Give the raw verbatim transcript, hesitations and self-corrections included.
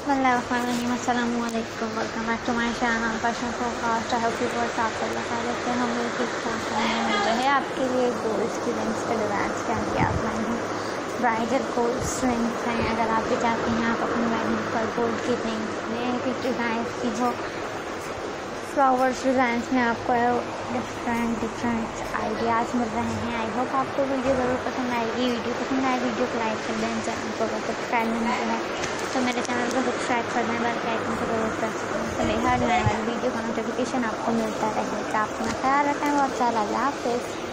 बिस्मिल्लाहिर्रहमानिर्रहीम अस्सलामु अलैकुम welcome back to my channel fashion forecast. I hope you work आप सब लगा लेते हैं। हम लोग ठीक ठाक हैं। जो है आपके लिए गोल्ड की रिंग्स के डिज़ाइन के आगे आप लाई हूँ। ब्राइडल गोल्ड रिंग्स हैं। अगर आप भी चाहते हैं आप अपनी वेडिंग पर गोल्ड की रिंग्स लें, किस डिज़ाइन की हो, फ्लावर्स डिज़ाइन में आपको डिफरेंट डिफरेंट आइडियाज़ मिल रहे हैं। आई होप आपको वीडियो ज़रूर पसंद आएगी। वीडियो पसंद आए वीडियो को लाइक कर दें, चैनल को सब्सक्राइब नहीं किया है तो मेरे चैनल को सब्सक्राइब कर दें, बेल के आइकन को ज़रूर प्रेस करें तो मेरी हर नए वाली वीडियो का नोटिफिकेशन आपको मिलता रहेगा। अपना ख्याल रखें। बहुत अच्छा लगा। हाफ़िज़।